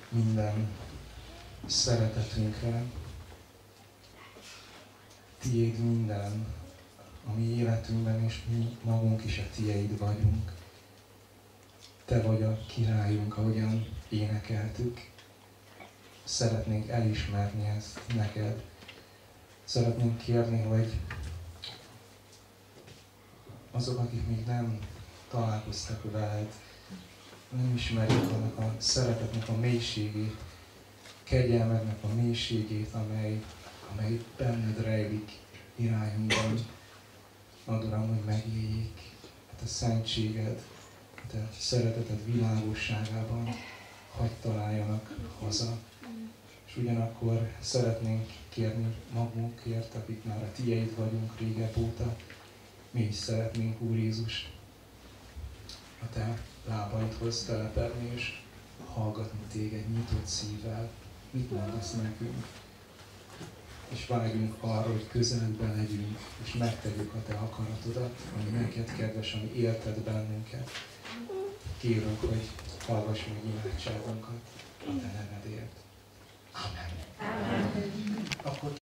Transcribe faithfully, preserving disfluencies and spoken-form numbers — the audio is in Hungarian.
minden szeretetünkre. Tiéd minden a mi életünkben, és mi magunk is a tiéd vagyunk. Te vagy a királyunk, ahogyan énekeltük. Szeretnénk elismerni ezt neked. Szeretnénk kérni, hogy azok, akik még nem találkoztak veled, nem ismerjük annak a szeretetnek a mélységét, kegyelmednek a mélységét, amely, amely benned rejlik irányunkban. Add, Uram, hogy megéljék a te szentséged, a te szereteted világosságában, hadd találjanak haza. És ugyanakkor szeretnénk kérni magunkért, akik már a tiéd vagyunk régebb óta, mi is szeretnénk, Úr Jézus, a te lábaidhoz telepedni és hallgatni téged nyitott szívvel, mit mondasz nekünk. És vágyunk arra, hogy közeledben legyünk, és megtegyük a te akaratodat, ami neked kedves, ami élted bennünket. Kérünk, hogy hallgass meg imádságunkat a te nevedért. Amen. Amen. Akkor